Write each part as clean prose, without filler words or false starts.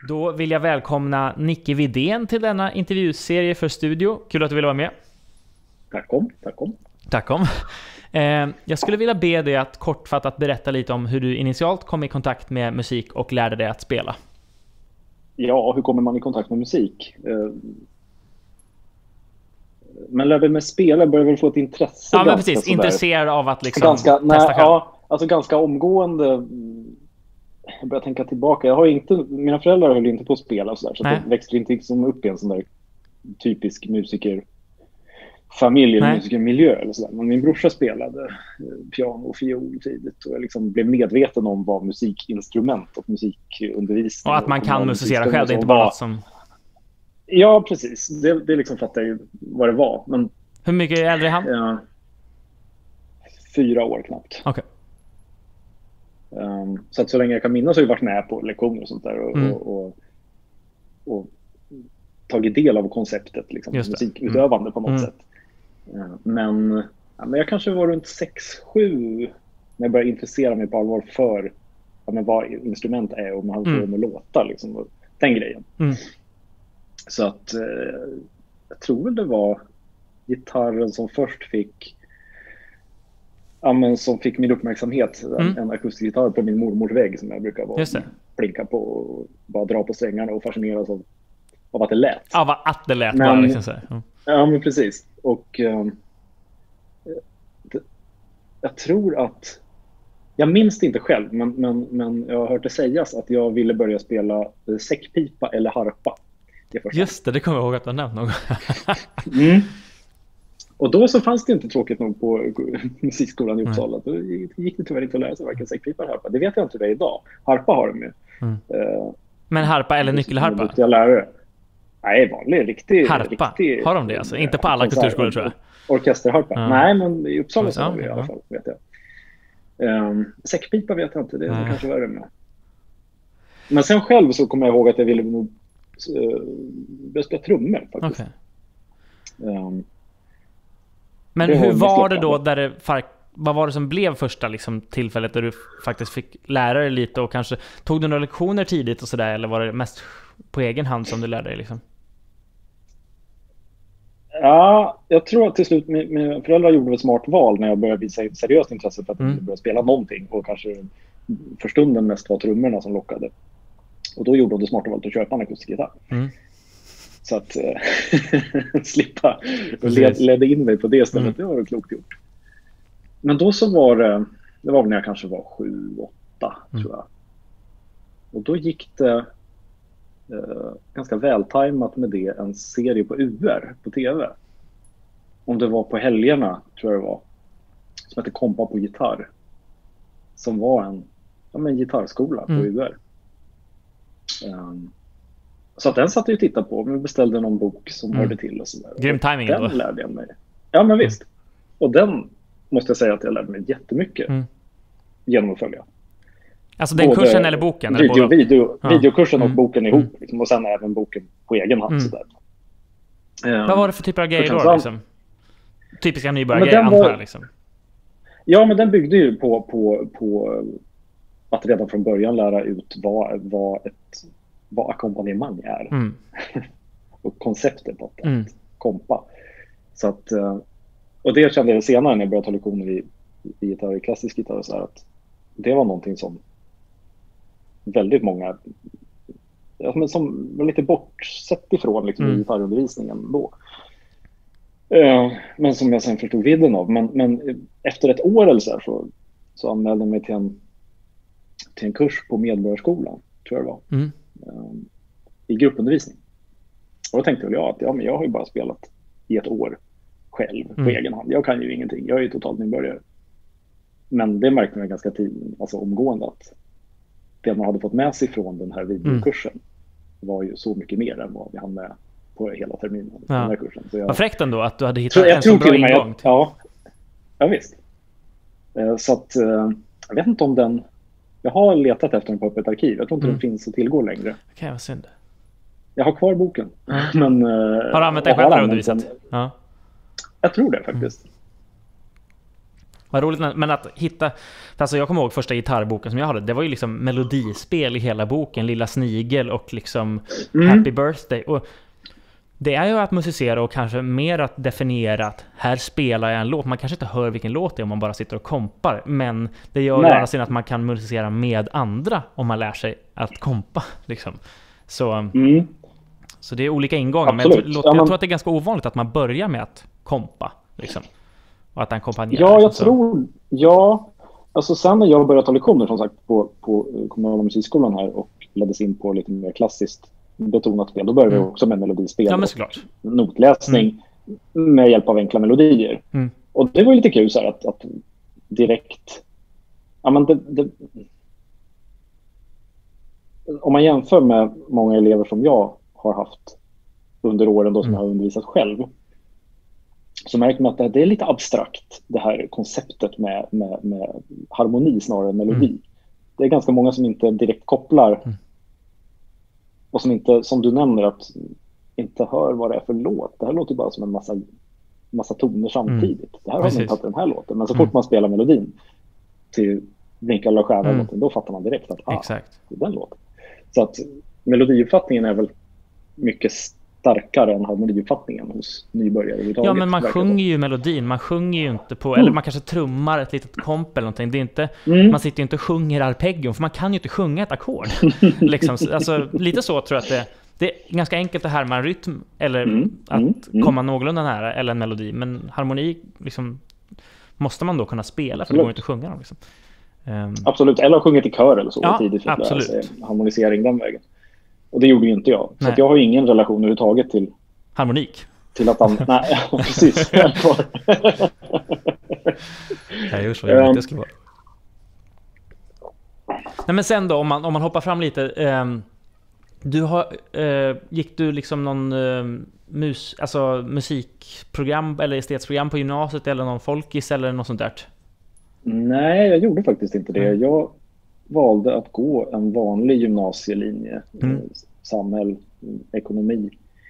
Då vill jag välkomna Nicke Widén till denna intervjuserie för Studio. Kul att du vill vara med. Tack om. Jag skulle vilja be dig att kortfattat berätta lite om hur du initialt kom i kontakt med musik och lärde dig att spela. Ja, hur kommer man i kontakt med musik? Man lärde mig spela, började väl få ett intresse. Ja, men precis. Intresserad av att liksom testa själv. Ja, alltså ganska omgående. Jag börjar tänka tillbaka. Mina föräldrar höll inte på att spela så det växte inte som upp i en sån där typisk musikerfamilj eller musikermiljö eller så där. Men min brorsa spelade piano och fiol tidigt och jag liksom blev medveten om vad musikinstrument och musikundervisning och att man kan musicera själv, det är inte bara något som... Ja, precis. Det liksom fattade jag ju vad det var. Men hur mycket äldre är han? 4 år knappt. Okej. Så att så länge jag kan minnas har jag varit med på lektioner och sånt där och tagit del av konceptet liksom, musikutövande på något sätt. Men jag kanske var runt 6-7 när jag började intressera mig på allvar för vad instrument är och man hade med låtar liksom, och den grejen. Så att jag tror väl det var gitarren som först fick som fick min uppmärksamhet. En akustisk gitarr på min mormors vägg som jag brukar plinka på och bara dra på strängarna och fascineras av att det lät. Ja, att det lät bara liksom så. Ja, men precis. Och jag tror att jag minns det inte själv, men jag har hört det sägas att jag ville börja spela säckpipa eller harpa. Just det kommer jag ihåg att du nämnt någon gång. Och då så fanns det inte tråkigt nog på musikskolan i Uppsala. Då gick det tyvärr inte att lära sig varken säckpipa eller harpa. Det vet jag inte hur det är idag. Harpa har de ju. Men harpa eller nyckelharpa? Duktiga lärare. Nej, vanlig, riktig harpa. Har de det alltså? Inte på alla kulturskolor tror jag. Orkesterharpa. Nej, men i Uppsala så har vi i alla fall, vet jag. Säckpipa vet jag inte. Det är kanske värre med. Men sen själv så kommer jag ihåg att jag ville nog spela trummor faktiskt. Men hur var det då vad var det som blev första liksom, tillfället där du faktiskt fick lära dig lite och kanske tog du några lektioner tidigt och sådär, eller var det mest på egen hand som du lärde dig liksom? Ja, jag tror att till slut mina föräldrar gjorde ett smart val när jag började visa seriöst intresse för att börja spela någonting och kanske för stunden mest var trummorna som lockade. Och då gjorde de det smarta valet att köpa en akustisk gitarr. Så att slippa och ledde in mig på det stället. Det var klokt gjort. Men då så var det var när jag kanske var 7-8 tror jag. Och då gick det ganska vältajmat med det en serie på UR på tv. Om det var på helgerna tror jag det var. Som hette Kompa på gitarr. Som var en gitarrskola på UR. Så att den satt jag och tittade på. Men beställde någon bok som hörde till och sådär. Grym timing då. Den lärde jag mig. Ja, men visst. Och den måste jag säga att jag lärde mig jättemycket genom att följa. Alltså den kursen eller boken? Videokursen och boken ihop. Liksom, och sen även boken på egen hand. Sådär. Vad var det för typer av grejer då? Liksom? Typiska nybörjargrejer antar liksom. Ja, men den byggde ju på att redan från början lära ut vad ackompanjemang är. Och konceptet att kompa. Så att, och det kände jag senare när jag började ta lektioner i gitarr, klassisk gitarr och så här, att det var någonting som väldigt många som var lite bortsett ifrån liksom, i gitarrundervisningen då. Men som jag sen förstod vidden av. Men efter ett år eller så anmälde jag mig till en kurs på Medborgarskolan, tror jag det var. I gruppundervisning. Och då tänkte jag att men jag har ju bara spelat i ett år själv på egen hand. Jag kan ju ingenting. Jag är ju totalt nybörjare. Men det märkte man ganska omgående att det man hade fått med sig från den här videokursen var ju så mycket mer än vad vi hann med på hela terminen. Den här kursen. Så vad fräckt ändå att du hade hittat en så bra ingång. Ja, visst. Så att jag vet inte om den... Jag har letat efter den på öppet arkiv. Jag tror inte den finns att tillgå längre. Okej, vad synd. Jag har kvar boken. Men, har du använt den själv för undervisat? Ja. Jag tror det faktiskt. Vad roligt, men att hitta... Alltså jag kommer ihåg första gitarrboken som jag hade. Det var ju liksom melodispel i hela boken. Lilla Snigel och liksom Happy Birthday. Och det är ju att musicera och kanske mer att definiera att här spelar jag en låt. Man kanske inte hör vilken låt det är om man bara sitter och kompar. Men det gör ju att man kan musicera med andra om man lär sig att kompa. Liksom. Så det är olika ingångar. Men jag tror att det är ganska ovanligt att man börjar med att kompa. Liksom. Och att han kompanjerar. Ja, jag tror... Ja, alltså sen när jag började ta lektioner som sagt på kommunala musikskolan här och leddes in på lite mer klassiskt betonat spel, då började vi också med melodispel. Ja, men såklart. Notläsning med hjälp av enkla melodier. Och det var ju lite kul så här att direkt... Ja, men om man jämför med många elever som jag har haft under åren då som jag har undervisat själv, så märker man att det är lite abstrakt, det här konceptet med harmoni snarare än melodi. Det är ganska många som inte direkt kopplar och som inte, som du nämner, att inte hör vad det är för låt. Det här låter ju bara som en massa toner samtidigt. Det här har man inte haft den här låten. Men så fort man spelar melodin till Blinka alla stjärnor, då fattar man direkt att det är den låten. Så att melodiuppfattningen är väl mycket starkare än harmoniuppfattningen hos nybörjare. Ja, men man sjunger ju melodin. Man sjunger ju inte på... Eller man kanske trummar ett litet komp eller någonting. Det är inte, man sitter ju inte och sjunger arpeggion, för man kan ju inte sjunga ett ackord. Liksom. Alltså, lite så tror jag att det är ganska enkelt att härma en rytm eller att komma någorlunda nära eller en melodi. Men harmoni liksom, måste man då kunna spela, för det går inte att sjunga dem. Liksom. Absolut, eller ha sjungit i kör eller så. Ja, tidigt för att absolut. lära sig harmonisering den vägen. Och det gjorde ju inte jag. Så att jag har ju ingen relation överhuvudtaget till harmonik. Till att han... Nej, precis. Jag gör så jag det skulle vara. Nej, men sen då, om man hoppar fram lite. Gick du liksom någon musikprogram eller estetsprogram på gymnasiet eller någon folkis eller något sånt där? Nej, jag gjorde faktiskt inte det. Jag valde att gå en vanlig gymnasielinje, samhäll, ekonomi.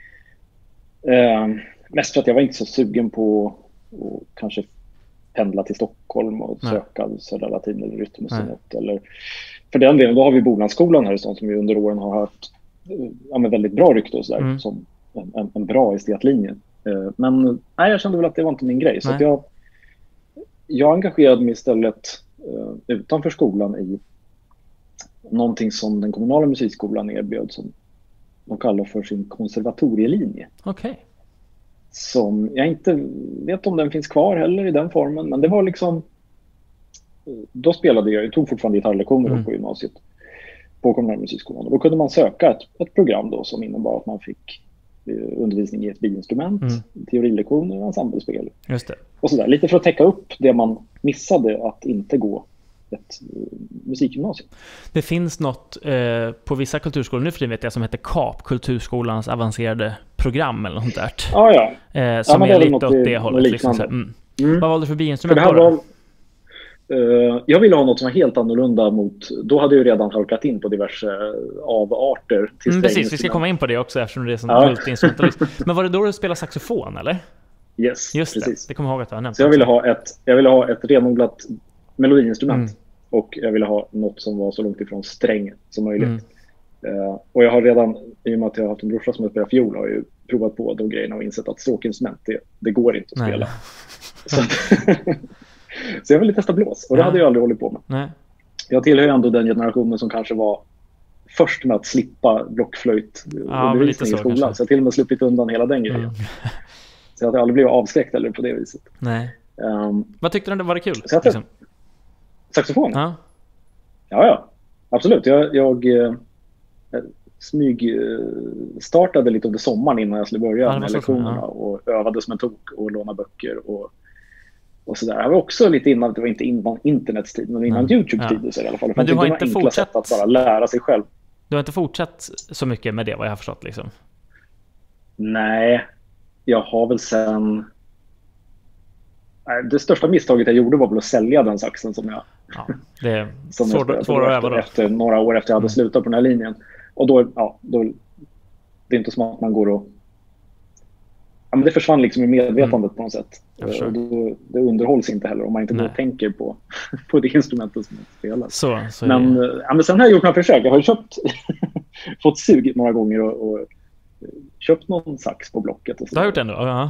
Mest för att jag var inte så sugen på att kanske pendla till Stockholm och söka Södra Latin eller Rytmusseet. Eller för den delen, då har vi Bolandsskolan här i stan som vi under åren har haft väldigt bra rykte och sådär, som en bra estetlinje. Men nej, jag kände väl att det var inte min grej. Så att jag engagerade mig istället utanför skolan i någonting som den kommunala musikskolan erbjöd, som de kallar för sin konservatorielinje. Okej. Som jag inte vet om den finns kvar heller i den formen, men det var liksom, då spelade jag tog fortfarande gitarrlektioner på gymnasiet på kommunala musikskolan. Då kunde man söka ett program då som innebar att man fick undervisning i ett biinstrument, teorilektioner och ensemblespel. Just det. Och sådär, lite för att täcka upp det man missade att inte gå ett musikgymnasium. Det finns något på vissa kulturskolor nu för det vet jag som heter KAP, Kulturskolans avancerade program eller något där. Som är lite åt det hållet. Liksom. Vad valde du för biinstrument då? Jag ville ha något som var helt annorlunda mot... Då hade jag redan halkat in på diverse avarter. Precis, vi ska komma in på det också eftersom det är sån multi-instrumentalist. Men var det då du spelade saxofon, eller? Yes, just precis. Det kommer jag ihåg att du har nämnt. Så jag ville ha ett renodlat melodiinstrument. Och jag ville ha något som var så långt ifrån sträng som möjligt. Och jag har redan, i och med att jag har haft en brorsa som har spelat fiol, har jag ju provat på de grejerna och insett att stråkinstrument, det går inte att spela. Så jag ville testa blås, och det hade jag aldrig hållit på med. Nej. Jag tillhör ändå den generationen som kanske var först med att slippa blockflöjt undervisning i skolan. Kanske. Så jag till och med sluppit undan hela den grejen. Så jag aldrig blivit avskräckt eller på det viset. Nej. Vad tyckte du var det kul? Liksom? Saxofon? Ja, absolut. Jag startade lite under sommaren innan jag skulle börja med lektionerna och övade som en tok och låna böcker och sådär. Jag var också lite innan, det var inte innan internets tid, men innan YouTube-tid så i alla fall. Men du har inte fortsatt att bara lära sig själv. Du har inte fortsatt så mycket med det, vad jag har förstått liksom? Nej, jag har väl sen... Det största misstaget jag gjorde var väl att sälja den saxen som jag... Ja, det är svårt att öva då. Efter några år efter jag hade slutat på den här linjen. Och då det är inte som att man går och ja, men det försvann liksom i medvetandet på något sätt. Och då, det underhålls inte heller om man inte går och tänker på det instrumentet som man spelar. Men sen har jag gjort några försök. Jag har ju fått sug några gånger och köpt någon sax på Blocket. Och så. Du har gjort det ändå?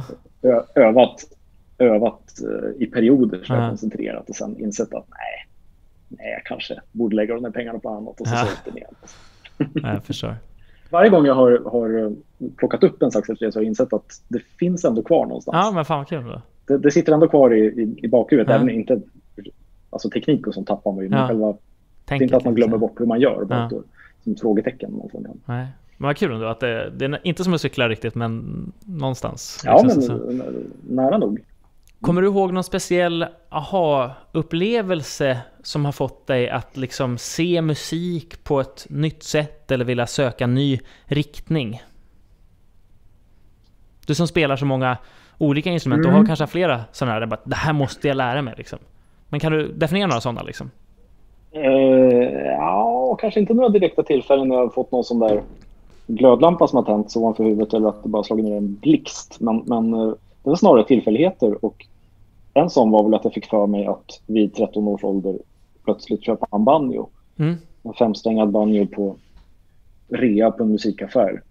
Övat i perioder så jag koncentrerat och sen insett att nej, jag kanske borde lägga de där pengarna på annat och så sålt den igen. Jag förstår. Varje gång jag har plockat upp en sax efter det så har jag insett att det finns ändå kvar någonstans. Ja, men fan vad kul då. Det sitter ändå kvar i bakhuvudet, även inte alltså teknik och sånt tappar man ju. Men själva, det är inte att man glömmer bort hur man gör, bara som frågetecken. Nej. Men vad kul ändå att det är inte som att cykla riktigt, men någonstans. Ja, men nära nog. Kommer du ihåg någon speciell aha-upplevelse som har fått dig att liksom se musik på ett nytt sätt eller vilja söka ny riktning? Du som spelar så många olika instrument och har kanske flera sådana här, det här måste jag lära mig liksom. Men kan du definiera några sådana liksom? Ja, kanske inte några direkta tillfällen när jag har fått någon sån där glödlampa som har tänts ovanför huvudet eller att det bara slagit ner en blixt. Men det var snarare tillfälligheter, och en sån var väl att jag fick för mig att vid 13 års ålder plötsligt köpa en banjo. En 5-strängad banjo på rea på en musikaffär.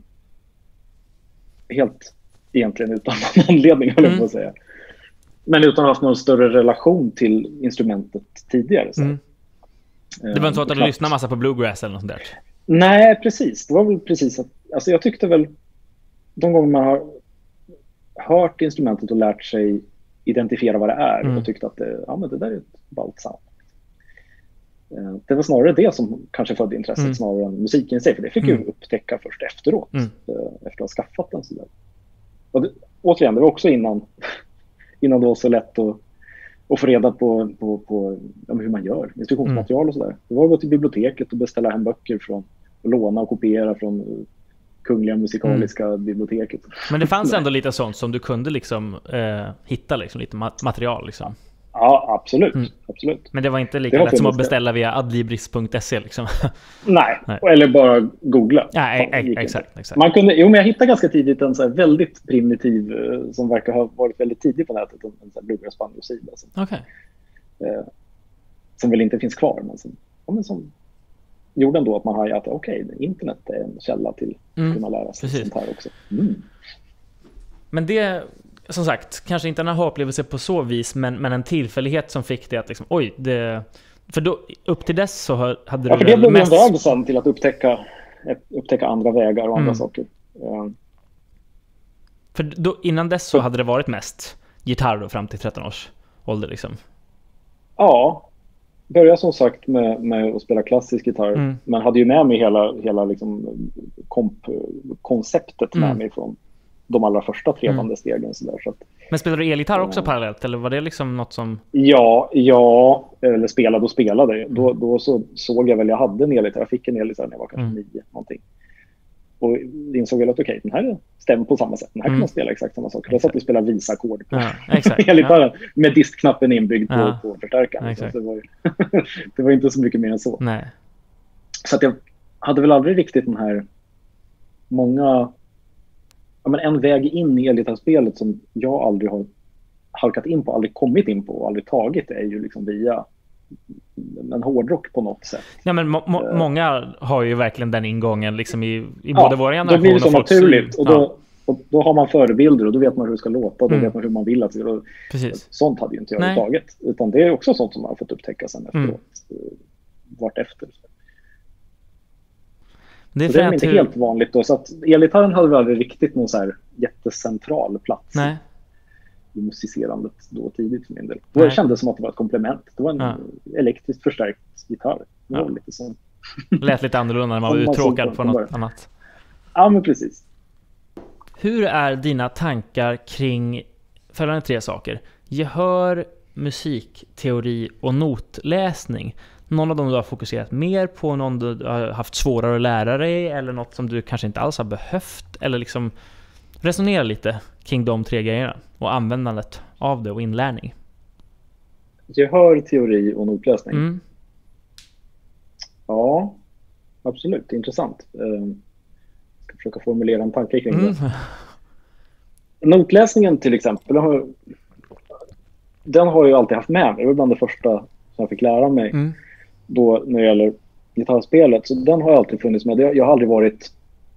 Helt egentligen utan någon anledning, höll jag på att säga. Men utan att ha haft någon större relation till instrumentet tidigare. Så. Det var inte så att du lyssnade massa på bluegrass eller något sånt där? Nej, precis. Det var väl precis att, alltså jag tyckte väl de gånger man har hört instrumentet och lärt sig identifiera vad det är och tyckte att men det där är ett ballt sound. Det var snarare det som kanske födde intresset snarare än musiken i sig, för det fick jag upptäcka först efteråt, efter att ha skaffat den. Så där. Och återigen, det var också innan det var så lätt att få reda på hur man gör instruktionsmaterial och sådär. Det var att gå till biblioteket och beställa hem böcker och låna och kopiera från Kungliga Musikaliska biblioteket. Men det fanns ändå lite sånt som du kunde liksom hitta liksom, lite material liksom. Ja, absolut. Absolut. Men det var inte lika lätt som att beställa via adlibris.se liksom. Nej, eller bara googla. Ja, exakt. Man kunde, men jag hittade ganska tidigt en så här väldigt primitiv som verkar ha varit väldigt tidig på nätet, en så här bluegrass-banjo-sida. Okej. Som väl inte finns kvar, men som gjorde ändå att man har att internet är en källa till att kunna lära sig sånt här också. Men det, som sagt, kanske inte en aha-upplevelse på så vis, men en tillfällighet som fick det att liksom, för då, upp till dess så hade du för det blev en väg sen till att upptäcka andra vägar och andra saker. För då, innan dess så hade det varit mest gitarr då, fram till 13 års ålder liksom? Ja, började som sagt med att spela klassisk gitarr, men hade ju med mig hela liksom konceptet med mig från de allra första trevande stegen. Så att, men spelade du elgitarr också parallellt, eller var det liksom något som... Ja, eller spelade. Då så såg jag väl, jag hade en elgitarr, jag fick en elgitarr när jag var kanske 9 någonting. Och insåg väl att den här stämmer på samma sätt. Den här kan man spela exakt samma sak. Jag satt och spelade visa-ackord på elgitarren med diskknappen inbyggd på förstärkaren. Så det var inte så mycket mer än så. Nej. Så att jag hade väl aldrig riktigt den här en väg in i elgitarrspelet som jag aldrig har halkat in på, aldrig kommit in på och aldrig tagit, är ju liksom via en hårdrock på något sätt. Ja, men många har ju verkligen den ingången liksom i både vår generation. Då blir det så naturligt. Och då har man förebilder och då vet man hur det ska låta och då vet man hur man vill att det ska. Precis. Sånt hade ju inte jag taget. Utan det är också sånt som man har fått upptäcka sen efteråt. Vart efter. Det är inte helt vanligt då. Så att elgitarren hade väl aldrig riktigt någon så här jättecentral plats i musicerandet då tidigt för min del. Då kändes det som att det var ett komplement. Det var en elektriskt förstärkt gitarr. Det var lite så. Lät lite annorlunda när man var uttråkad på något annat. Ja, men precis. Hur är dina tankar kring följande 3 saker? Gehör, musikteori och notläsning. Någon av dem du har fokuserat mer på, någon du har haft svårare att lära dig, eller något som du kanske inte alls har behövt, eller liksom resonera lite kring de 3 grejerna och användandet av det och inlärning. Gehör, teori och notläsning. Ja, absolut. Intressant. Jag ska försöka formulera en tanke kring det. Notläsningen till exempel, den har jag alltid haft med mig. Det var bland det första som jag fick lära mig då när det gäller gitarrspelet. Så den har alltid funnits med. Jag har aldrig varit...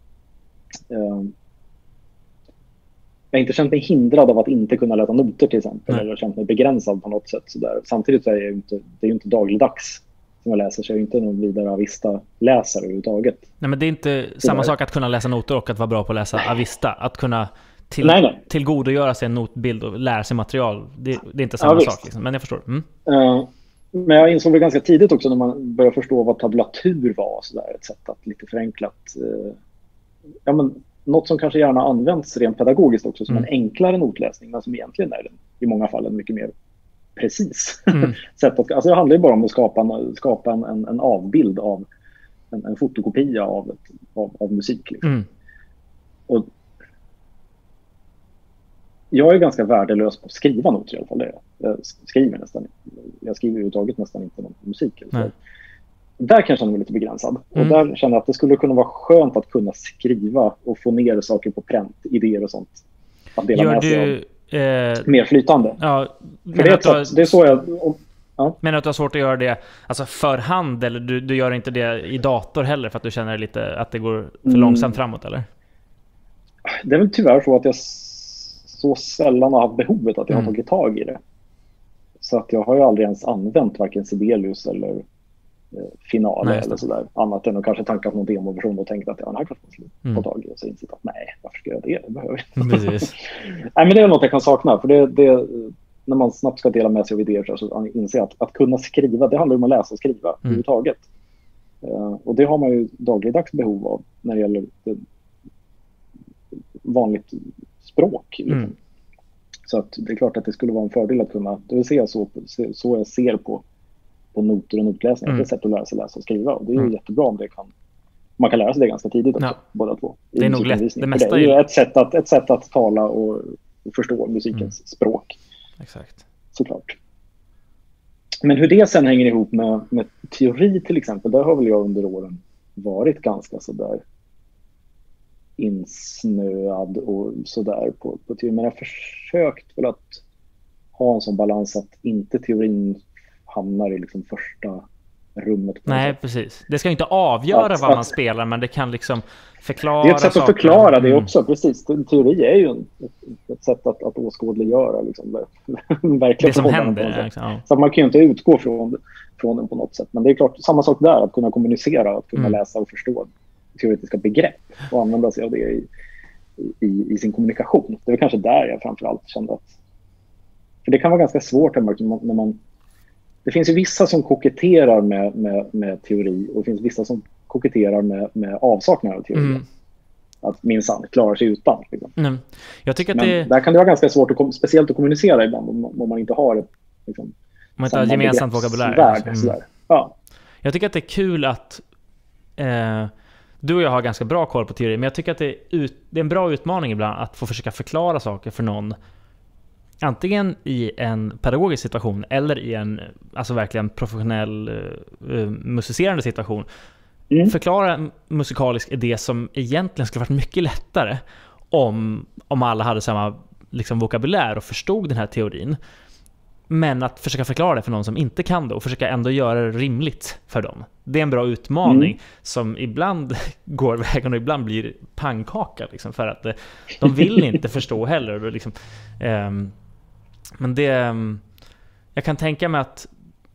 jag har inte känt mig hindrad av att inte kunna läsa noter till exempel. Eller känt mig begränsad på något sätt. Så där. Samtidigt så är det ju inte dagligdags som jag läser, så jag är inte någon vidare Avista-läsare överhuvudtaget. Nej, men det är inte samma sak att kunna läsa noter och att vara bra på att läsa Avista. Att kunna tillgodogöra sig en notbild och lära sig material. Det är inte samma sak. Liksom. Men jag förstår. Men jag insåg väl ganska tidigt också när man började förstå vad tablatur var. Så där, ett sätt att lite förenklat... något som kanske gärna används rent pedagogiskt också som en enklare notläsning, men som egentligen är i många fall en mycket mer precis sätt att... Alltså det handlar ju bara om att skapa en avbild av en fotokopia av musik. Liksom. Och jag är ganska värdelös på att skriva noter i alla fall. Jag skriver överhuvudtaget nästan inte någon musik. Där kan jag känna mig lite begränsad. Och där känner jag att det skulle kunna vara skönt att kunna skriva och få ner saker på pränt, idéer och sånt. Att dela med sig av mer flytande. Ja, för det är så jag... Men att du har svårt att göra det alltså för hand, eller du gör inte det i dator heller för att du känner lite att det går för långsamt framåt, eller? Det är väl tyvärr så att jag så sällan har haft behovet att jag har tagit tag i det. Så att jag har ju aldrig ens använt varken Sibelius eller Finale eller sådär. Annat än att kanske tankat någon demoversion och tänkt att den här kanske man skulle få tag i och så insett att nej, varför ska jag göra det? Det behöver jag inte. Nej, men det är något jag kan sakna. För det när man snabbt ska dela med sig av idéer så inser jag att kunna skriva, det handlar om att läsa och skriva överhuvudtaget. Och det har man ju dagligdags behov av när det gäller vanligt språk. Liksom. Så att det är klart att det skulle vara en fördel att kunna, det vill säga så jag ser på noter och notläsning. Det är ett sätt att lära sig läsa och skriva. Och det är ju jättebra om man kan lära sig det ganska tidigt också, båda två. Det är nog lätt. Det mesta är ju ett sätt att tala och förstå musikens språk. Exakt. Såklart. Men hur det sen hänger ihop med teori till exempel, där har väl jag under åren varit ganska sådär insnöad och sådär på teori. Men jag har försökt väl att ha en sån balans att inte teorin hamnar i liksom första rummet. Nej, precis. Det ska inte avgöra vad man spelar, men det kan liksom förklara. Det är ett sätt att förklara det också, precis. Teori är ju ett sätt att åskådliggöra liksom, verkligen det som händer. Liksom. Så att man kan ju inte utgå från den på något sätt. Men det är klart, samma sak där, att kunna kommunicera, att kunna läsa och förstå teoretiska begrepp och använda sig av det i sin kommunikation. Det är kanske där jag framförallt kände att... För det kan vara ganska svårt när man... Det finns ju vissa som koketterar med teori och det finns vissa som koketterar med avsaknad av teori. Att minsann klarar sig utan. Liksom. Jag tycker att men där kan det vara ganska svårt, speciellt att kommunicera ibland om man inte har ett liksom, man inte har gemensamt vokabulär. Ja. Jag tycker att det är kul att du och jag har ganska bra koll på teori, men jag tycker att det är en bra utmaning ibland att få försöka förklara saker för någon, antingen i en pedagogisk situation eller i en alltså verkligen professionell musicerande situation. Förklara en musikalisk idé som egentligen skulle varit mycket lättare om alla hade samma liksom vokabulär och förstod den här teorin. Men att försöka förklara det för någon som inte kan det och försöka ändå göra det rimligt för dem. Det är en bra utmaning som ibland går vägen och ibland blir pannkaka liksom, för att de vill inte förstå heller. Liksom, men det... Jag kan tänka mig att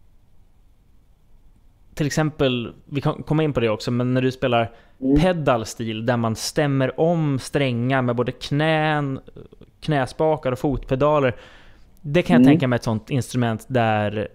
till exempel, vi kan komma in på det också, men när du spelar pedalstil där man stämmer om strängar med både knäspakar och fotpedaler, det kan jag tänka mig ett sånt instrument där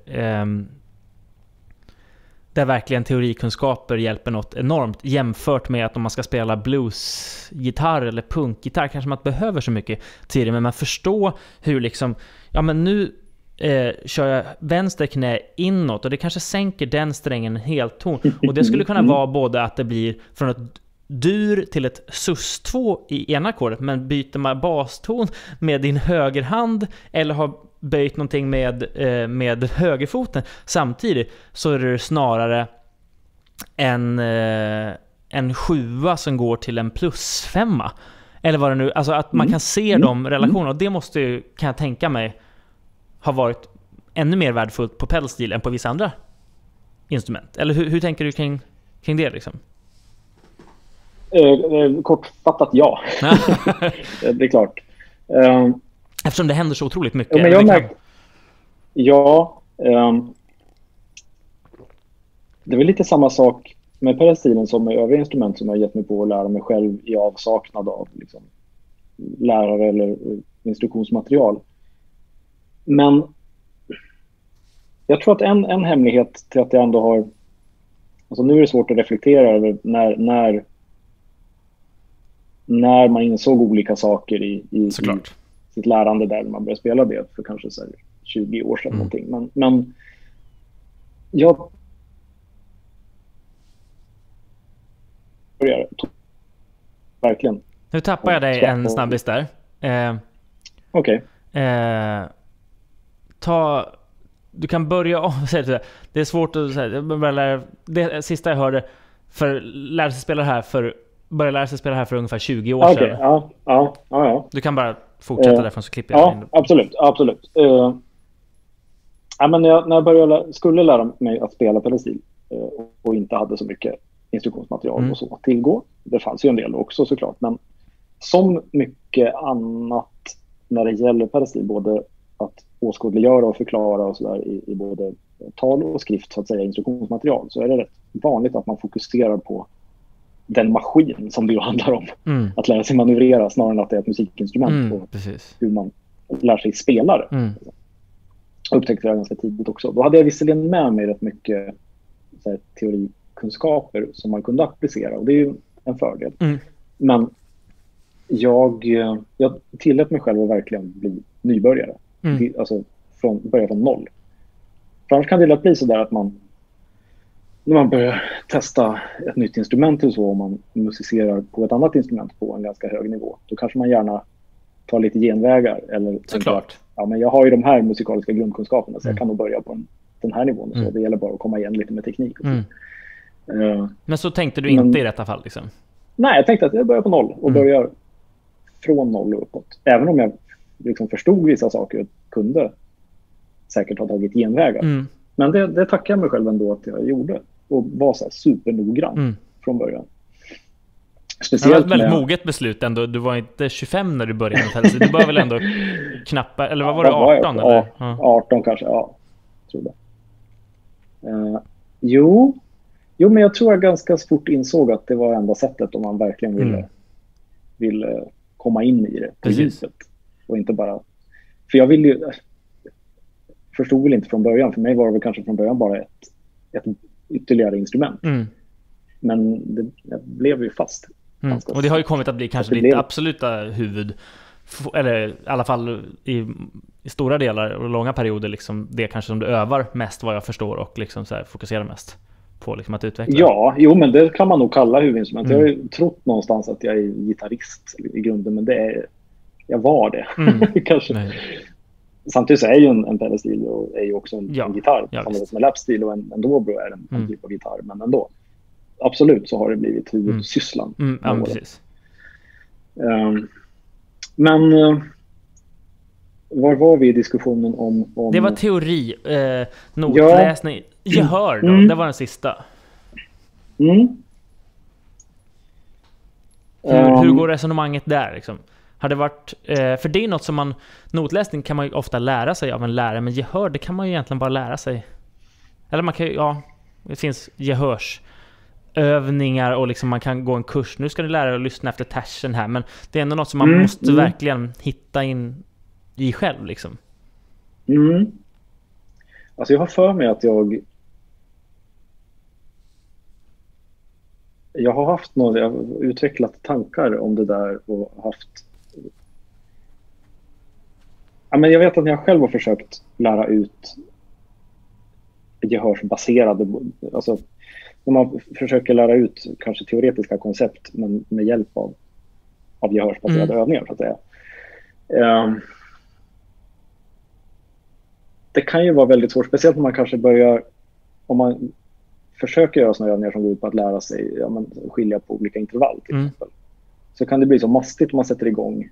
verkligen teorikunskaper hjälper något enormt, jämfört med att om man ska spela bluesgitarr eller punkgitarr kanske man inte behöver så mycket teori, men man förstår hur liksom, ja men nu kör jag vänster knä inåt och det kanske sänker den strängen en helton, och det skulle kunna vara både att det blir från ett dur till ett sus2 i ena ackordet, men byter man baston med din högerhand eller har böjt någonting med högerfoten samtidigt, så är det snarare en sjua som går till en +5 Eller vad det nu, alltså att man kan se de relationerna. Och det måste ju, kan jag tänka mig, ha varit ännu mer värdefullt på pedalstil än på vissa andra instrument. Eller hur tänker du kring det liksom? Kortfattat ja. Det är klart. Eftersom det händer så otroligt mycket. Ja, men jag märker... det är väl lite samma sak med pedalstilen som med övriga instrument som jag har gett mig på att lära mig själv i avsaknad av liksom, lärare eller instruktionsmaterial. Men jag tror att en hemlighet till att jag ändå har... Alltså nu är det svårt att reflektera över när man insåg olika saker i sitt lärande där man började spela det för kanske så här 20 år sedan någonting. Men jag började verkligen. Nu tappar jag dig en snabbis där. Okej. Du kan börja om. Det är svårt att säga. Det sista jag hörde började lära sig spela här för ungefär 20 år sedan. Ja. Du kan bara fortsätta därifrån så klipper jag. Ja, absolut. Men när jag skulle lära mig att spela pedalstil och inte hade så mycket instruktionsmaterial och så att tillgå. Det fanns ju en del också såklart. Men som mycket annat när det gäller pedalstil, både att åskådliggöra och förklara och sådär i både tal och skrift, så att säga, instruktionsmaterial, så är det rätt vanligt att man fokuserar på den maskin som det ju handlar om. Att lära sig manövrera snarare än att det är ett musikinstrument och hur man lär sig spela det. Jag upptäckte det ganska tidigt också. Då hade jag visserligen med mig rätt mycket så här, teorikunskaper som man kunde applicera, och det är ju en fördel. Men jag tillät mig själv att verkligen bli nybörjare. Alltså börja från noll. För annars kan det lätt bli så där att när man börjar testa ett nytt instrument och så, och man musicerar på ett annat instrument på en ganska hög nivå, då kanske man gärna tar lite genvägar. Eller såklart. Men jag har ju de här musikaliska grundkunskaperna, så jag kan nog börja på den här nivån. Så det gäller bara att komma igen lite med teknik. Och så. Men så tänkte du inte i detta fall? Liksom. Nej, jag tänkte att jag börjar på noll och börjar från noll och uppåt. Även om jag liksom förstod vissa saker och kunde säkert ha tagit genvägar. Men det tackar jag mig själv ändå att jag gjorde. Och var så här supernoggrann från början. Speciellt det var ett väldigt moget beslut ändå. Du var inte 25 när du började med pedalstil. Du började väl ändå knappa, eller vad var det, 18? Eller? 18 kanske, ja. Tror det. Jo, men jag tror jag ganska fort insåg att det var enda sättet om man verkligen ville komma in i det på djupet. Och inte bara... För jag förstod väl inte från början. För mig var det väl kanske från början bara ett ytterligare instrument. Men det blev ju fast. Och det har ju kommit att bli kanske ditt absoluta huvud, eller i alla fall i stora delar och långa perioder liksom, det kanske som du övar mest, vad jag förstår, och liksom så här fokuserar mest på liksom att utveckla. Ja, men det kan man nog kalla huvudinstrument. Jag har ju trott någonstans att jag är gitarrist i grunden, men jag var det. Kanske. Samtidigt så är ju en pedalstil och är ju också en gitarr. Samtidigt med lapstil och en dobro är en typ av gitarr, men ändå. Absolut så har det blivit huvudsysslan. Precis. Men var var vi i diskussionen om... Det var teori, notläsning, gehör då. Det var den sista. Hur går resonemanget där liksom? Har det varit, för det är något som notläsning kan man ju ofta lära sig av en lärare, men gehör, det kan man ju egentligen bara lära sig. Eller man kan ju, det finns gehörsövningar och liksom man kan gå en kurs. Nu ska du lära dig att lyssna efter tersen här, men det är ändå något som man måste verkligen hitta in i själv liksom. Alltså jag har för mig att jag har utvecklat tankar om det där och haft... men jag vet att jag själv har försökt lära ut gehörsbaserade... Alltså när man försöker lära ut kanske teoretiska koncept, men med hjälp av gehörsbaserade övningar, så att säga. Det kan ju vara väldigt svårt, speciellt när man kanske börjar... Om man försöker göra såna övningar som går ut på att lära sig skilja på olika intervall till exempel. så kan det bli så mastigt om man sätter igång.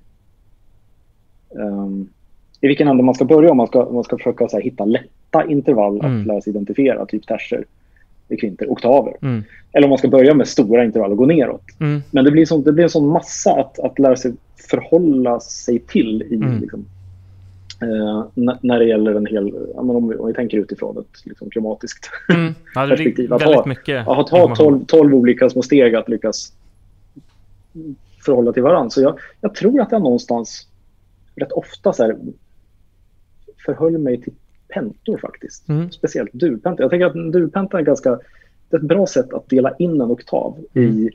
I vilken ände man ska börja, om man ska försöka så här, hitta lätta intervall att lära sig identifiera, typ terser, kvinter, oktaver. Eller om man ska börja med stora intervall och gå neråt. Men det blir en sån massa att lära sig förhålla sig till i liksom, när det gäller en hel, om vi tänker utifrån ett liksom, klimatiskt perspektiv. Att ha 12 olika små steg att lyckas förhålla till varandra. Så jag tror att jag någonstans rätt ofta så här, förhöll mig till pentor faktiskt. Speciellt durpenta. Jag tänker att en durpenta är ett bra sätt att dela in en oktav i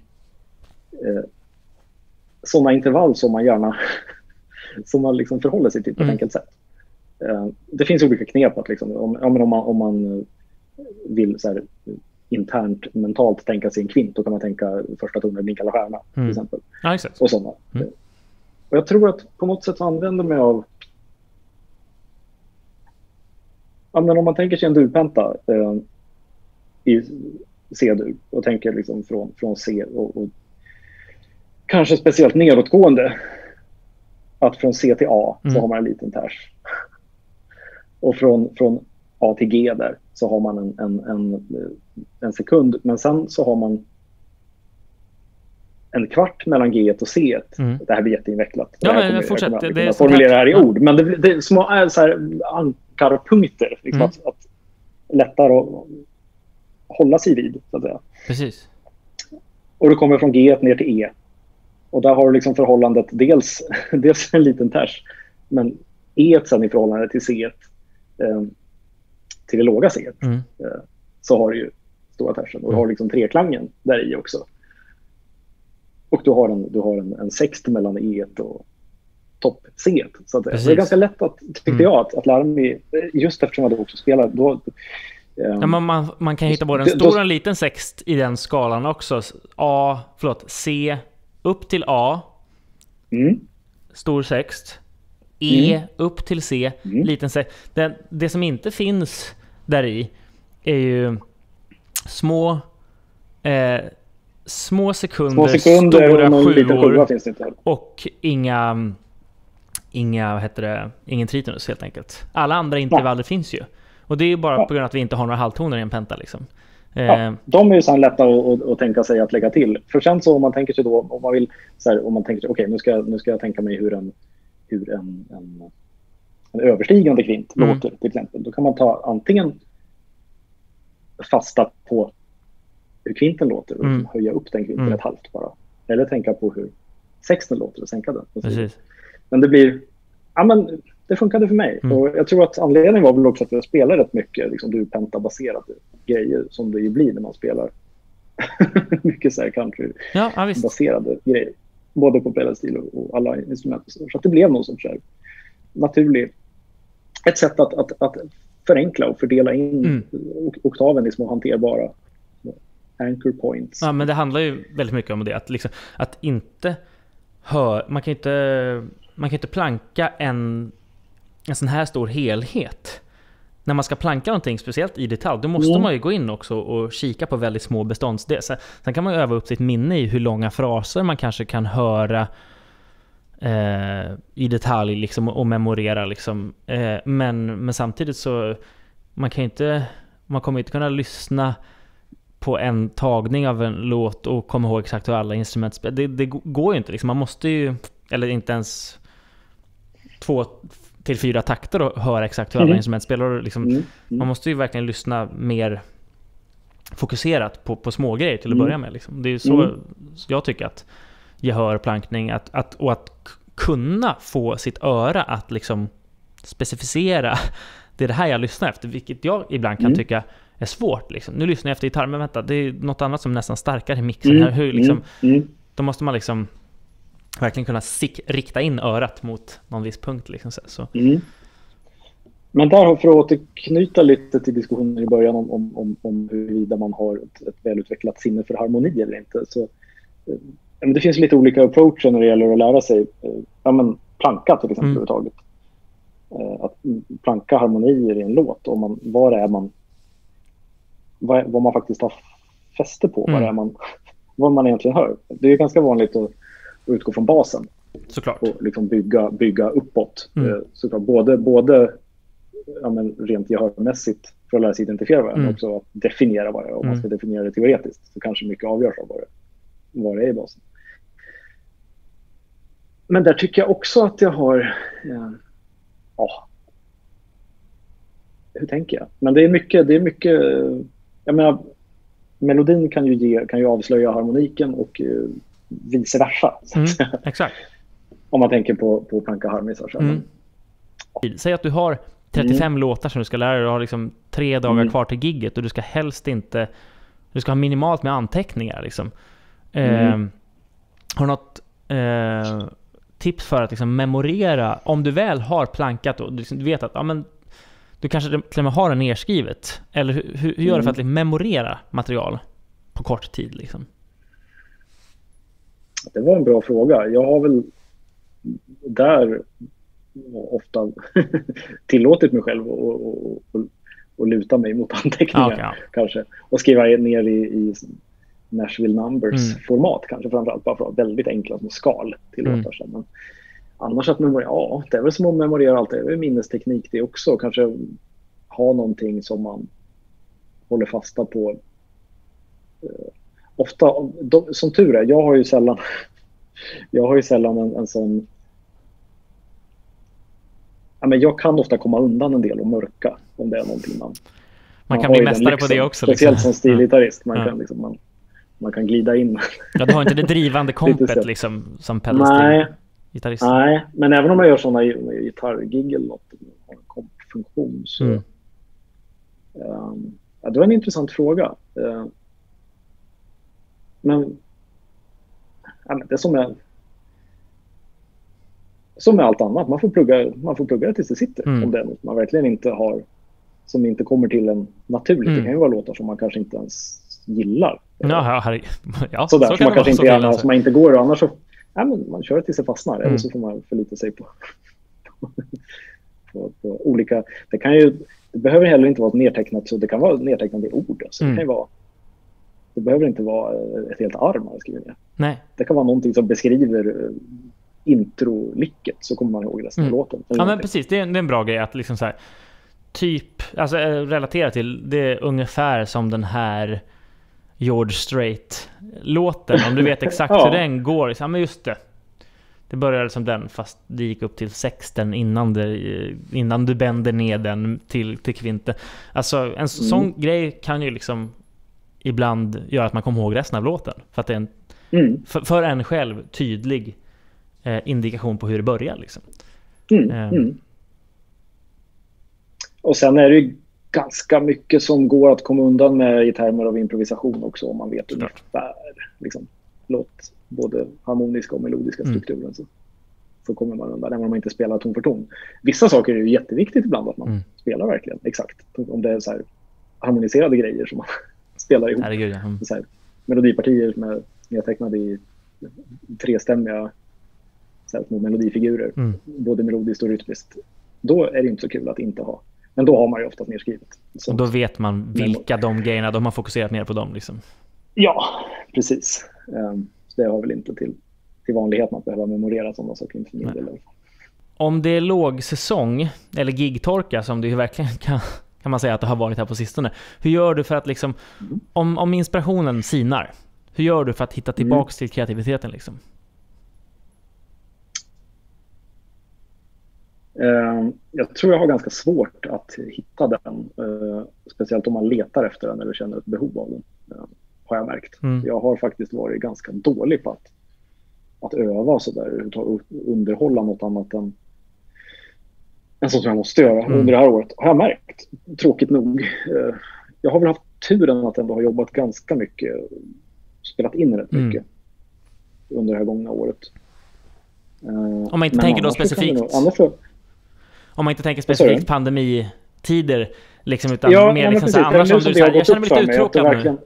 sådana intervall som man gärna som man liksom förhåller sig till på ett enkelt sätt. Det finns olika knep att liksom, om man vill så här, internt mentalt tänka sig en kvint, då kan man tänka första tonen blinka eller stjärna till exempel. Och sådana. Och jag tror att på något sätt använder mig av men om man tänker sig en durpenta i C-dur och tänker liksom från C och kanske speciellt nedåtgående, att från C till A så har man en liten ters. Och från A till G där så har man en sekund, men sen så har man en kvart mellan G och C. Det här blir jätteinvecklat. Jag kommer formulera det här i ord. Men det är små så här ankarpunkter. Liksom att lättare att hålla sig vid, så att säga. Precis. Och du kommer från G ner till E. Och där har du liksom förhållandet dels en liten ters. Men E sen i förhållande till C, till det låga C, så har du ju stora tersen. Och du har liksom treklangen där i också. Och du har en sext mellan E och topp C. Så att det är ganska lätt tyckte jag att lära mig, just eftersom jag också spelar. Man kan hitta både en stor och en liten sext i den skalan också. C upp till A, stor sext. E upp till C, liten sext. Det som inte finns där i är ju små sekunder, stora sjuor och ingen tritonus helt enkelt. Alla andra intervaller finns ju. Och det är ju bara på grund av att vi inte har några halvtoner i en penta liksom. De är ju så lätta att tänka sig att lägga till. För sen så om man tänker sig då, om man vill så här, om man tänker sig okej, nu ska jag tänka mig hur en överstigande kvint låter till exempel. Då kan man ta antingen fasta på hur kvinten låter och höja upp den kvinten ett halvt bara. Eller tänka på hur sexten låter och sänka den. Precis. Men det blir, det funkade för mig. Och jag tror att anledningen var väl också att jag spelar rätt mycket liksom durpenta-baserade grejer som det ju blir när man spelar mycket så här country-baserade grejer. Både på pedalstil och alla instrument. Så att det blev någon sorts naturlig, ett sätt att förenkla och fördela in oktaven i små hanterbara anchor points. Ja, men det handlar ju väldigt mycket om det, att inte man kan inte planka en sån här stor helhet. När man ska planka någonting speciellt i detalj, då måste man ju gå in också och kika på väldigt små beståndsdelar. Sen kan man ju öva upp sitt minne i hur långa fraser man kanske kan höra i detalj liksom, och memorera liksom. Men samtidigt så man kommer inte kunna lyssna på en tagning av en låt och komma ihåg exakt hur alla instrument spelar. Det går ju inte liksom. Man måste ju, eller inte ens 2 till 4 takter och höra exakt hur alla instrument spelar. Liksom, man måste ju verkligen lyssna mer fokuserat på små grejer till att börja med. Liksom. Det är så jag tycker att gehör, plankning, att kunna få sitt öra att liksom specificera det här jag lyssnar efter, vilket jag ibland kan tycka är svårt. Liksom. Nu lyssnar jag efter gitarr, men vänta, det är något annat som är nästan starkare i mixen här. Hur, liksom, då måste man liksom verkligen kunna rikta in örat mot någon viss punkt. Liksom, så. Men där, för att återknyta lite till diskussionen i början om huruvida man har ett välutvecklat sinne för harmoni eller inte. Så, det finns lite olika approacher när det gäller att lära sig planka till exempel överhuvudtaget. Att planka harmonier i en låt. Vad man faktiskt har fäste på. Vad man egentligen hör. Det är ganska vanligt att utgå från basen. Såklart. Och liksom bygga uppåt. Såklart både rent gehörmässigt för att lära sig identifiera varandra, men också att definiera vad det är. Om man ska definiera det teoretiskt så kanske mycket avgörs av vad det är i basen. Men där tycker jag också att jag har... hur tänker jag? Men det är mycket jag menar, melodin kan ju avslöja harmoniken och vice versa. Exakt. Om man tänker på Planka harmisar. Säg att du har 35 låtar som du ska lära dig. Du har liksom 3 dagar kvar till gigget och du ska helst inte... Du ska ha minimalt med anteckningar liksom. Har du något tips för att liksom memorera, om du väl har plankat och du vet att du kanske till och med har det nedskrivet, eller hur gör du för att liksom memorera material på kort tid liksom? Det var en bra fråga. Jag har väl där ofta tillåtit mig själv och luta mig mot anteckningar kanske, och skriva ner i Nashville Numbers-format kanske, framförallt bara för att väldigt enkla små skal tillåter sig. Men annars att memorera, det är väl som att memorera allt. Det är minnesteknik det också. Kanske ha någonting som man håller fasta på. Ofta, som tur är, jag har ju sällan en sån... jag kan ofta komma undan en del och mörka om det är någonting man kan bli mästare på det också. Speciellt som stilgitarrist. Man kan glida in. Ja, du har inte det drivande kompet liksom som pedalstil-gitarrist. Nej, men även om jag gör sådana gitarrgig eller något, har en kompfunktion så... det var en intressant fråga. Men det som med allt annat, man får plugga det tills det sitter. Om det är något man verkligen inte har, som inte kommer till en naturligt. Det kan ju vara låtar som man kanske inte ens gillar. Sådär, som man kanske inte gärna, som man inte går, och annars så man kör det tills det fastnar. Eller så får man förlita sig på olika. Det behöver heller inte vara nedtecknat, så det kan vara nedtecknat i ord. Så det behöver inte vara ett helt arm man skriver ner. Nej. Det kan vara någonting som beskriver intro-licket, så kommer man ihåg resten av låten. Ja, men precis. Det är en bra grej att liksom så här, typ, alltså relatera till det ungefär som den här George Strait-låten. Om du vet exakt hur den går. Ja, men just det. Det började som den, fast det gick upp till sexten innan du bänder ner den till kvinten. Alltså en sån grej kan ju liksom ibland göra att man kommer ihåg resten av låten. För att det är en för en själv tydlig indikation på hur det börjar liksom. Och sen är det ju ganska mycket som går att komma undan med i termer av improvisation också, om man vet ungefär liksom, både harmoniska och melodiska strukturen, så kommer man undan, även om man inte spelar ton för ton. Vissa saker är ju jätteviktigt ibland att man spelar verkligen exakt. Om det är så här harmoniserade grejer som man spelar ihop. Herregud, så här, melodipartier med nedtecknade i trestämmiga så här, små melodifigurer, både melodiskt och rytmiskt. Då är det inte så kul att inte ha. Men då har man ju ofta nedskrivet. Och då vet man vilka de grejerna, de har fokuserat mer på dem liksom. Ja, precis. Så det har väl inte till vanligheten att behöva memorera sådana saker inför min del. Om det är lågsäsong eller gigtorka, som det ju verkligen kan man säga att det har varit här på sistone. Hur gör du för att liksom, om inspirationen sinar, hur gör du för att hitta tillbaka till kreativiteten liksom? Jag tror jag har ganska svårt att hitta den, speciellt om man letar efter den eller känner ett behov av den, har jag märkt. Jag har faktiskt varit ganska dålig på att öva så där, underhålla något annat än sånt som jag måste göra under det här året, har jag märkt, tråkigt nog. Jag har väl haft turen att ändå ha jobbat ganska mycket, spelat in rätt mycket under det här gångna året. Om man inte tänker då specifikt om man inte tänker specifikt pandemitider liksom, utan mer liksom så här, annars som du säger, jag känner mig lite uttråkad nu.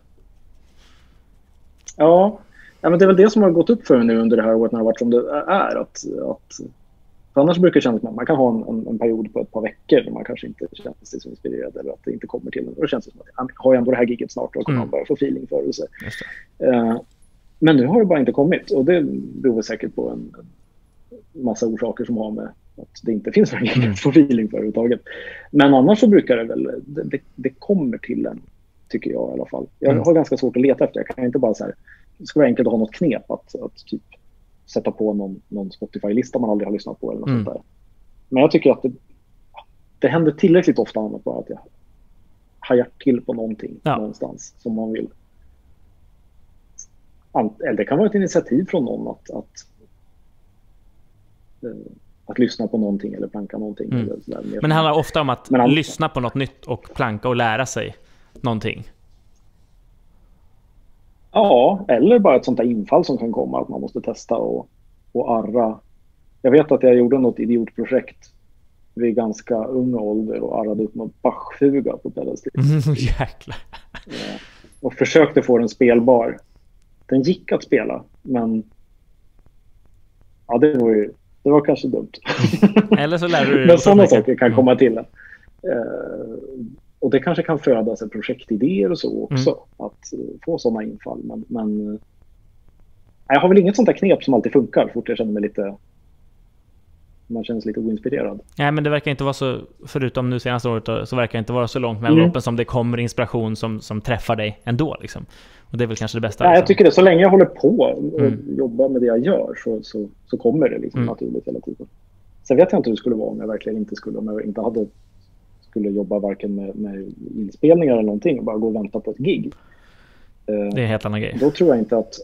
Ja, men det är väl det som har gått upp för mig nu under det här året när det har varit som det är, att för annars brukar det kännas att man kan ha en period på ett par veckor där man kanske inte känner sig så inspirerad eller att det inte kommer till en. Och det känns som att har jag ändå det här gigget snart, och kommer man börja få feeling för det. Men nu har det bara inte kommit, och det beror säkert på en massa orsaker som har med att det inte finns någon egen feeling för överhuvudtaget. Men annars så brukar det väl, det kommer till en, tycker jag i alla fall. Jag har ganska svårt att leta efter. Jag kan inte bara så här, det ska vara enkelt att ha något knep att typ sätta på någon Spotify-lista man aldrig har lyssnat på eller något sånt där. Men jag tycker att det händer tillräckligt ofta annat bara att jag hajar till på någonting någonstans som man vill. Eller det kan vara ett initiativ från någon att lyssna på någonting eller planka någonting. Eller så där. Men det handlar ofta om att lyssna på något nytt och planka och lära sig någonting. Ja, eller bara ett sånt där infall som kan komma att man måste testa och arra. Jag vet att jag gjorde något idiotprojekt vid ganska ung ålder och arrade upp någon Bach-fuga på pedalstil. Jäklar. Ja, och försökte få den spelbar. Den gick att spela, men ja, det var kanske dumt. Eller så lär du men sådana saker kan komma till det. Och det kanske kan födas en projektidéer och så också, att få sådana infall. Men jag har väl inget sånt där knep som alltid funkar fort jag känner mig lite, man känns lite oinspirerad. Nej, men det verkar inte vara så, förutom nu senaste året, så verkar det inte vara så långt mellan loppen som det kommer inspiration som träffar dig ändå liksom. Och det är väl kanske det bästa. Nej, jag tycker det, så länge jag håller på och jobbar med det jag gör så kommer det liksom naturligt hela tiden. Sen vet jag inte hur det skulle vara om jag verkligen inte skulle jobba varken med inspelningar eller någonting och bara gå och vänta på ett gig. Det är en helt annan grej. Då tror jag inte att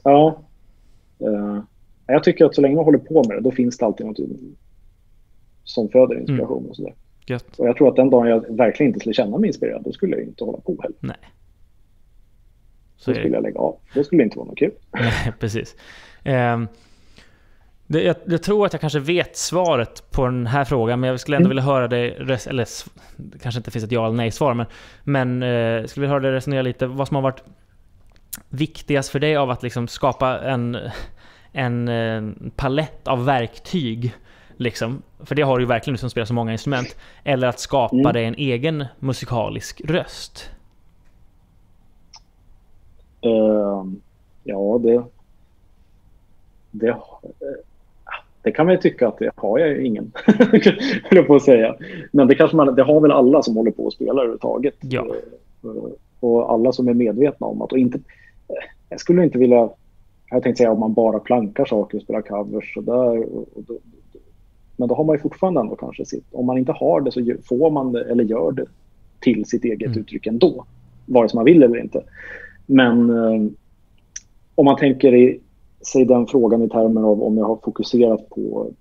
jag tycker att så länge man håller på med det, då finns det alltid något som föder inspiration och sådär. Gött. Och jag tror att den dagen jag verkligen inte skulle känna mig inspirerad, då skulle jag inte hålla på heller. Nej. Så skulle jag lägga av. Det skulle inte vara något kul. Nej, precis. Jag tror att jag kanske vet svaret på den här frågan, men jag skulle ändå vilja höra dig, eller det kanske inte finns ett ja eller nej svar, men skulle vilja höra dig resonera lite vad som har varit viktigast för dig av att liksom skapa en palett av verktyg liksom, för det har du ju verkligen som spelar så många instrument, eller att skapa dig en egen musikalisk röst. Ja, det kan man ju tycka att det har jag ju ingen höll på att säga. Men det har väl alla som håller på och spelar överhuvudtaget. Ja. Och alla som är medvetna om att, och inte, jag skulle inte vilja, jag tänkte säga om man bara plankar saker och spelar covers och där, men då har man ju fortfarande ändå kanske om man inte har det så får man det eller gör det till sitt eget uttryck ändå, vare sig man vill eller inte. Men om man tänker sig den frågan i termer av om jag har fokuserat på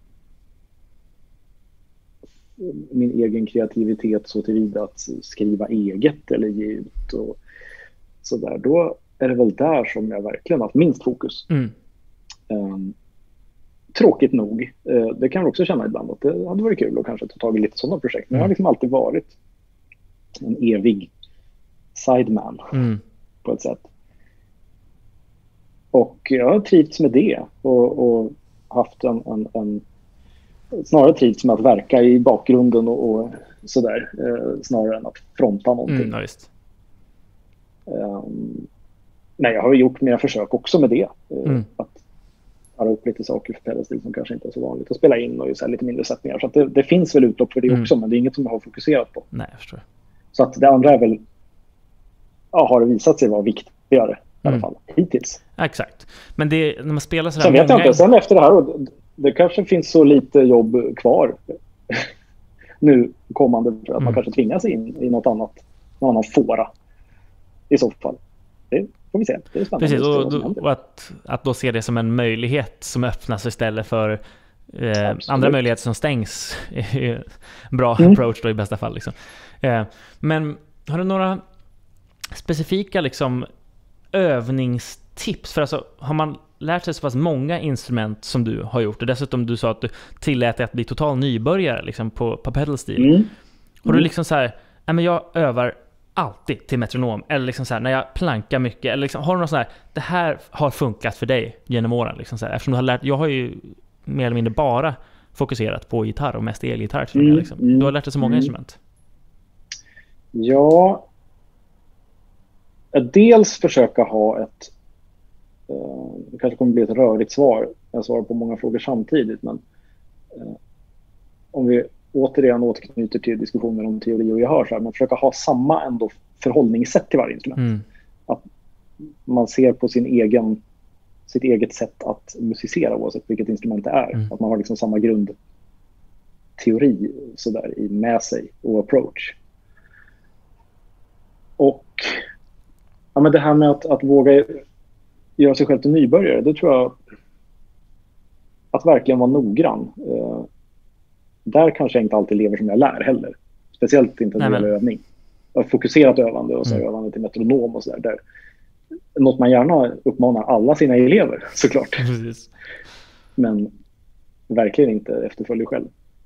min egen kreativitet så tillvida att skriva eget eller ge ut och sådär, då är det väl där som jag verkligen har haft minst fokus. Tråkigt nog. Det kan jag också känna ibland att det hade varit kul att kanske ta tag i lite sådana projekt. Men jag har liksom alltid varit en evig sideman på ett sätt. Och jag har trivts med det och haft en snarare trivts med att verka i bakgrunden och sådär, snarare än att fronta någonting. Ja, just. Nej, jag har gjort mer försök också med det. Att ta upp lite saker för pedalstil som kanske inte är så vanligt. Och spela in och så här lite mindre sättningar. Så att det finns väl utlopp för det också, men det är inget som jag har fokuserat på. Nej, jag förstår. Så att det andra är väl, har det visat sig vara viktigare i alla fall, hittills. Exakt. Men det, när man spelar så här sen vet jag inte, sen efter det här, det kanske finns så lite jobb kvar nu kommande för att man kanske tvingas in i någon annan fåra i så fall. Det får vi se. Det är spännande. Precis, och att då se det som en möjlighet som öppnas istället för andra möjligheter som stängs är en bra approach då i bästa fall. Liksom. Men har du några specifika liksom övningstips? För alltså, har man lärt sig så pass många instrument som du har gjort, och dessutom du sa att du tillät dig att bli total nybörjare liksom, på pedalstil. Har du liksom så här, men jag övar alltid till metronom, eller liksom så här, när jag plankar mycket, eller liksom, har du något så här, det här har funkat för dig genom åren liksom så här, eftersom du har lärt, jag har ju mer eller mindre bara fokuserat på gitarr och mest elgitarr liksom. Du har lärt dig så många instrument. Ja, dels försöka ha Det kanske kommer bli ett rörigt svar. Jag svarar på många frågor samtidigt, men om vi återigen återknyter till diskussioner om teori och gehör, så här, man försöker ha samma ändå förhållningssätt till varje instrument. Att man ser på sitt eget sätt att musicera oavsett vilket instrument det är. Att man har liksom samma grundteori så där, med sig och approach. Och ja, men det här med att våga göra sig själv till nybörjare, det tror jag, att verkligen vara noggrann. Där kanske jag inte alltid lever som jag lär heller. Speciellt inte när det gäller övning. Fokuserat övande och så övande till metronom och sådär. Något man gärna uppmanar alla sina elever, såklart. Precis. Men verkligen inte efterföljer själv.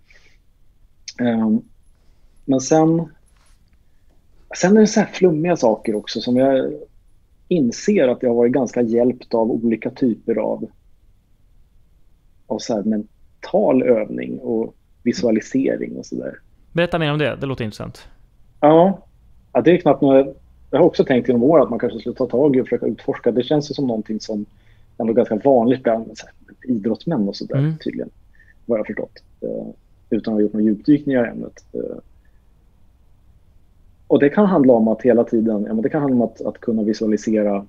Men sen är det så här flummiga saker också som jag inser att jag har varit ganska hjälpt av olika typer av så här mental övning och visualisering och sådär. Berätta mer om det, det låter intressant. Ja, det är knappt något. Jag har också tänkt inom år att man kanske skulle ta tag i och försöka utforska. Det känns ju som någonting som ändå är ganska vanligt bland idrottsmän och sådär, tydligen, vad jag har förstått. Utan att ha gjort någon djupdykning i ämnet. Och det kan handla om att hela tiden, det kan handla om att kunna visualisera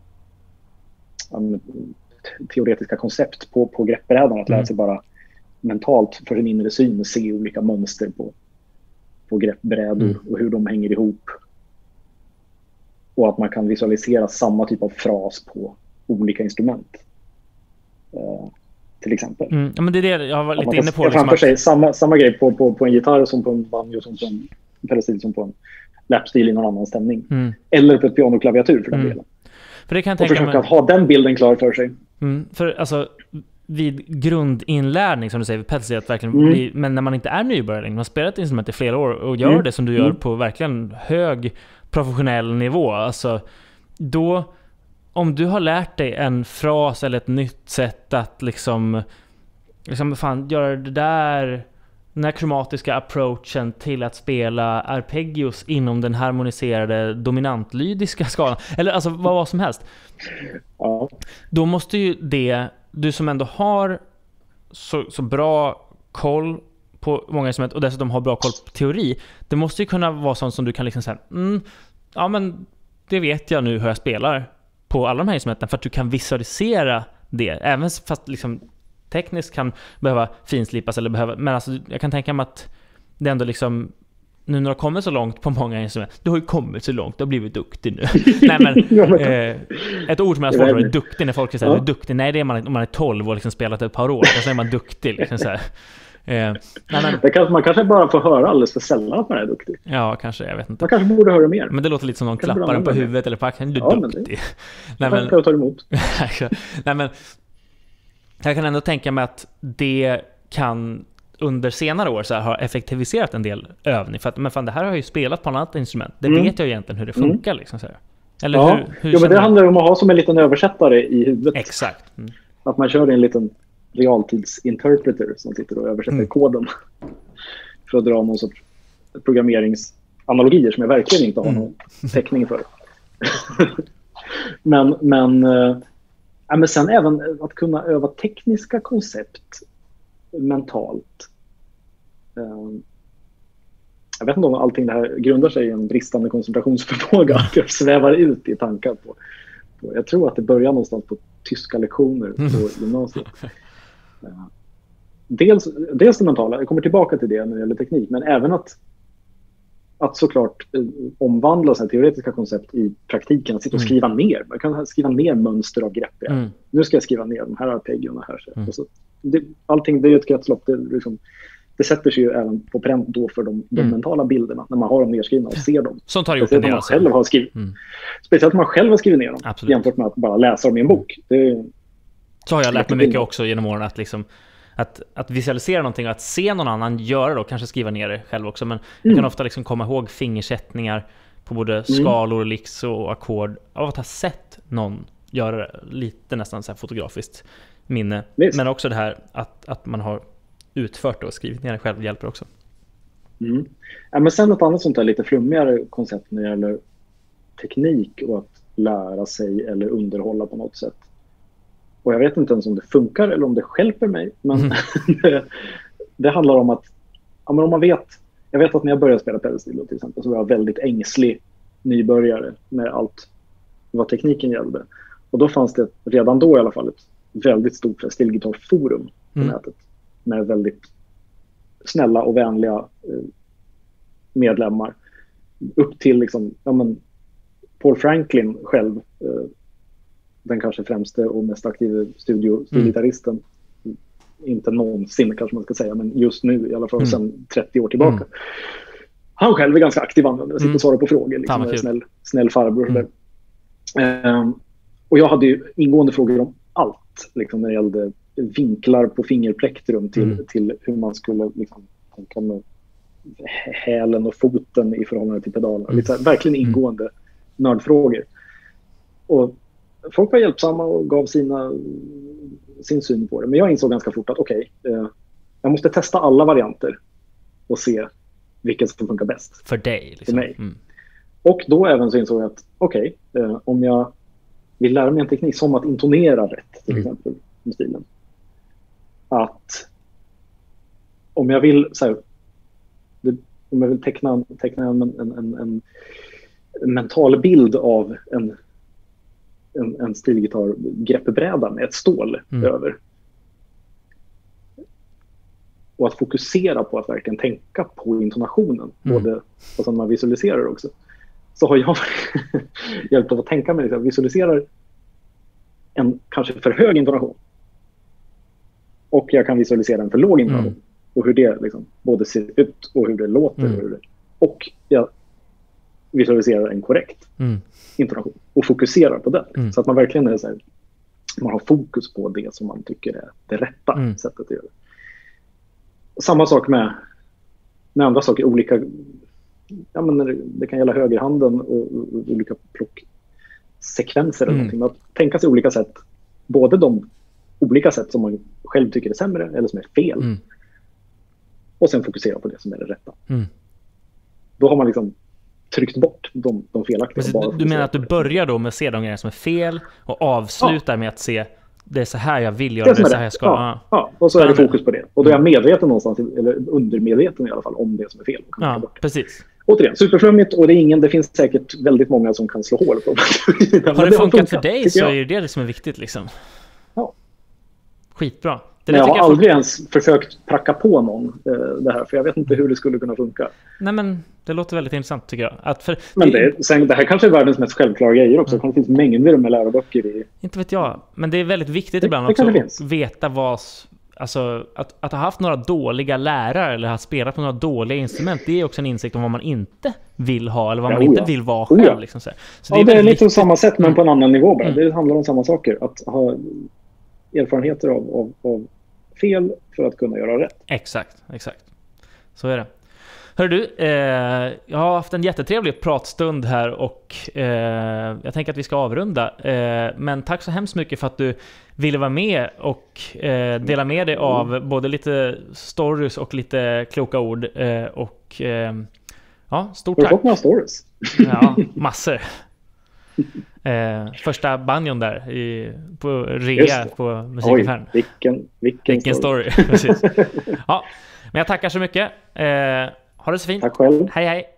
teoretiska koncept på greppbrädan. Att lära sig bara mentalt för sin inre syn se olika mönster på greppbrädor och hur de hänger ihop. Och att man kan visualisera samma typ av fras på olika instrument. Till exempel. Ja, men det är det jag var lite inne på. Framför sig samma grej på en gitarr som på en banjo, som på en pedalstil, som på en lapstil i någon annan stämning. Eller på ett pianoklaviatur för den delen. För det kan jag och försöka ha den bilden klar för sig. För alltså vid grundinlärning, som du säger, vid pedalstil, att verkligen men när man inte är nybörjare, man har spelat ett instrument i flera år och gör det som du gör på verkligen hög professionell nivå, alltså då, om du har lärt dig en fras eller ett nytt sätt att liksom göra det där, den här kromatiska approachen till att spela arpeggios inom den harmoniserade dominantlydiska skalan, eller alltså vad som helst. Då måste ju det, du som ändå har så bra koll på många instrument och dessutom har bra koll på teori, det måste ju kunna vara sånt som du kan liksom säga, ja men det vet jag nu hur jag spelar på alla de här instrumenten, för att du kan visualisera det, även fast liksom tekniskt kan behöva finslipas eller behöva, men alltså jag kan tänka mig att det ändå liksom, nu när du har kommit så långt på många instrument, du har ju kommit så långt, du har blivit duktig nu. Nej men ett ord som jag svårt är duktig, när folk säger du är duktig, nej det är man om man är 12 och liksom spelat ett par år, så är man duktig liksom så här. Man kanske bara får höra alldeles för sällan att man är duktig. Ja, kanske, jag vet inte. Man kanske borde höra mer. Men det låter lite som någon klappar den på huvudet eller på axeln. Du är duktig. Nej, men jag tar emot. Nej, men jag kan ändå tänka mig att det kan under senare år så här, ha effektiviserat en del övning. För att, men fan, det här har jag ju spelat på ett annat instrument. Det vet jag egentligen hur det funkar. Liksom, så här. Eller hur men det handlar om att ha som en liten översättare i huvudet. Exakt. Att man kör en liten realtidsinterpreter som sitter och översätter koden för att dra någon sorts programmeringsanalogier som jag verkligen inte har någon täckning för. men sen även att kunna öva tekniska koncept mentalt. Jag vet inte om allting det här grundar sig i en bristande koncentrationsförmåga, att jag svävar ut i tankar på. Jag tror att det börjar någonstans på tyska lektioner på gymnasiet. Dels det mentala, jag kommer tillbaka till det när det gäller teknik, men även att såklart omvandla sådana teoretiska koncept i praktiken, att sitta och skriva ner. Man kan skriva ner mönster av grepp. Nu ska jag skriva ner de här arpeggiorna här. Så allting, det är ju ett kretslopp. Det sätter sig ju även på pränt då för de mentala bilderna när man har dem nedskrivna och ser dem. Som tar gjort en del. Speciellt om man själv har skrivit ner dem. Absolut. Jämfört med att bara läsa dem i en bok. Så har jag lärt mig mycket också genom åren att visualisera någonting och att se någon annan göra det och kanske skriva ner det själv också. Men jag kan ofta liksom komma ihåg fingersättningar på både skalor, licks och ackord av att ha sett någon göra det, lite nästan så här fotografiskt minne. Visst. Men också det här att man har utfört och skrivit ner det själv hjälper också. Ja, men sen ett annat sånt där lite flummigare koncept när det gäller teknik och att lära sig eller underhålla på något sätt. Och jag vet inte ens om det funkar eller om det hjälper mig. Men det handlar om att men om man vet, jag vet att när jag började spela pedalsteel till exempel så var jag väldigt ängslig nybörjare med allt vad tekniken gällde. Och då fanns det redan då i alla fall ett väldigt stort stilgitarrforum på nätet med väldigt snälla och vänliga medlemmar. Upp till liksom, Paul Franklin själv, den kanske främste och mest aktiva studiogitarristen. Inte någonsin kanske man ska säga, men just nu i alla fall sedan 30 år tillbaka. Han själv är ganska aktiv användare, sitter och svarar på frågor. Liksom, snäll farbror. Och jag hade ju ingående frågor om allt. Liksom, när det gällde vinklar på fingerplektrum till hur man skulle liksom, tänka med hälen och foten i förhållande till pedaler. Lite, verkligen ingående nördfrågor. Och folk var hjälpsamma och gav sin syn på det. Men jag insåg ganska fort att jag måste testa alla varianter och se vilken som funkar bäst. För dig? Liksom. För mig. Och då även så insåg jag att om jag vill lära mig en teknik som att intonera rätt till exempel med stilen. Att om jag vill teckna en mental bild av en stilgitarr greppbräda med ett stål över. Och att fokusera på att verkligen tänka på intonationen. Både och som man visualiserar också. Så har jag hjälpt av att tänka mig att jag visualiserar en kanske för hög intonation. Och jag kan visualisera en för låg intonation. Och hur det liksom både ser ut och hur det låter. Och jag visualiserar en korrekt intonation. Och fokuserar på den. Så att man verkligen är så här, man har fokus på det som man tycker är det rätta sättet att göra det. Samma sak med andra saker, olika det kan gälla högerhanden och olika plocksekvenser eller någonting. Att tänka sig olika sätt, både de olika sätt som man själv tycker är sämre eller som är fel. Och sen fokusera på det som är det rätta. Då har man liksom tryckt bort de felaktiga. Du menar att du börjar då med att se de grejer som är fel och avslutar med att se det är så här jag vill göra, det är så här jag ska. Ja, och så är det fokus på det. Och då är jag medveten någonstans, eller undermedveten i alla fall, om det som är fel. Ja, precis. Återigen, superflummigt och det finns säkert väldigt många som kan slå hål på. Har det funkat för dig så är det som är viktigt liksom. Ja. Skitbra. Men jag har aldrig ens försökt pracka på någon det här, för jag vet inte hur det skulle kunna funka. Nej, men det låter väldigt intressant tycker jag. Men det här kanske är världens mest självklara grejer också. Det finns mängder med läroböcker i... Inte vet jag, men det är väldigt viktigt ibland också att veta vad... Alltså, att ha haft några dåliga lärare eller ha spelat på några dåliga instrument, det är också en insikt om vad man inte vill ha eller vad man inte vill vara själv. Liksom så det är lite på samma sätt, men på en annan nivå bara. Det handlar om samma saker. Att ha erfarenheter av fel för att kunna göra rätt. Exakt. Så är det. Hör du, jag har haft en jättetrevlig pratstund här och jag tänker att vi ska avrunda. Men tack så hemskt mycket för att du ville vara med och dela med dig av både lite stories och lite kloka ord. Stort tack. Har du fått några stories? Ja, massor. Första banjon där på rea på musikaffären. Vilken story. Precis. Ja, men jag tackar så mycket. Ha det så fint. Tack själv. Hej.